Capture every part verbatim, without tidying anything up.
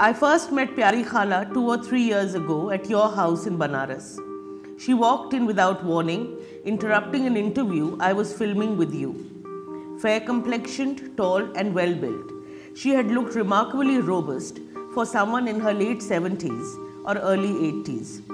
I first met Pyari Khala two or three years ago at your house in Banaras. She walked in without warning, interrupting an interview I was filming with you. Fair complexioned, tall and well built, she had looked remarkably robust for someone in her late seventies or early eighties.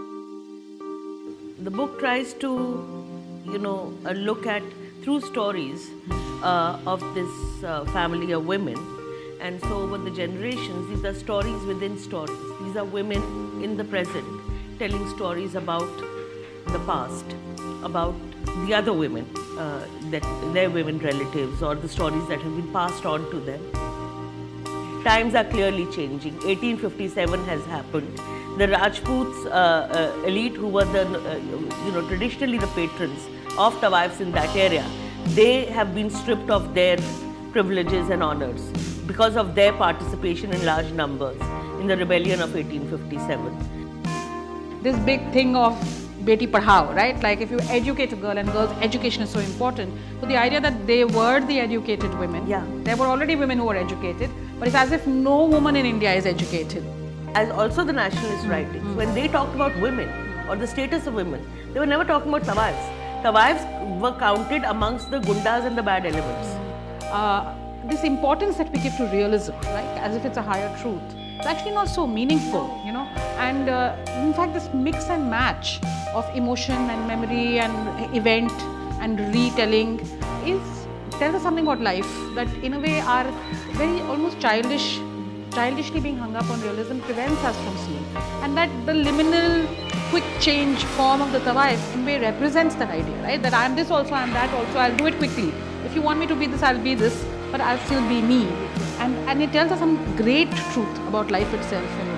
The book tries to, you know, uh, look at, through stories uh, of this uh, family of women. And so over the generations, these are stories within stories. These are women in the present telling stories about the past, about the other women, uh, that their women relatives, or the stories that have been passed on to them. Times are clearly changing. eighteen fifty-seven has happened. The Rajputs uh, uh, elite, who were the, uh, you know, traditionally the patrons of Tawaifs in that area, they have been stripped of their privileges and honors because of their participation in large numbers in the rebellion of eighteen fifty-seven. This big thing of Beti Padhao, right? Like if you educate a girl, and girls' education is so important. So the idea that they were the educated women, yeah. There were already women who were educated, but it's as if no woman in India is educated. As also the nationalist mm. writings, mm. when they talked about women or the status of women, they were never talking about Tawaifs. Tawaifs were counted amongst the gundas and the bad elements. Uh, this importance that we give to realism, right, as if it's a higher truth, it's actually not so meaningful, you know. And uh, in fact, this mix and match of emotion and memory and event and retelling is tells us something about life that, in a way, are very almost childish, childishly being hung up on realism prevents us from seeing. And that the liminal, quick change form of the Tawaif in a way represents that idea, right? That I am this also, I am that also, I'll do it quickly. If you want me to be this, I'll be this, but I'll still be me. And, and it tells us some great truth about life itself.